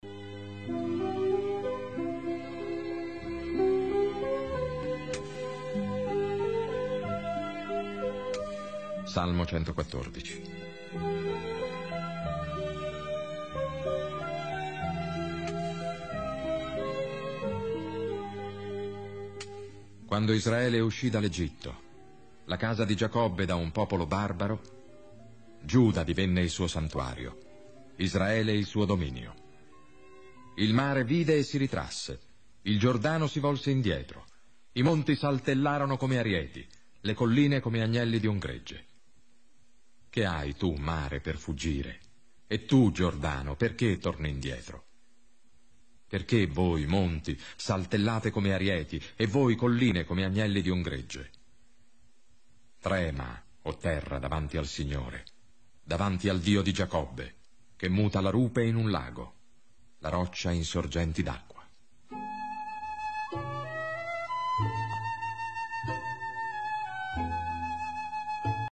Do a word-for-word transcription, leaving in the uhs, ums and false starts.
Salmo centoquattordici. Quando Israele uscì dall'Egitto, la casa di Giacobbe da un popolo barbaro, Giuda divenne il suo santuario, Israele il suo dominio. Il mare vide e si ritrasse, il Giordano si volse indietro, i monti saltellarono come arieti, le colline come agnelli di un gregge. Che hai tu, mare, per fuggire? E tu, Giordano, perché torni indietro? Perché voi, monti, saltellate come arieti, e voi, colline, come agnelli di un gregge? Trema, o terra, davanti al Signore, davanti al Dio di Giacobbe, che muta la rupe in un lago, la roccia in sorgenti d'acqua.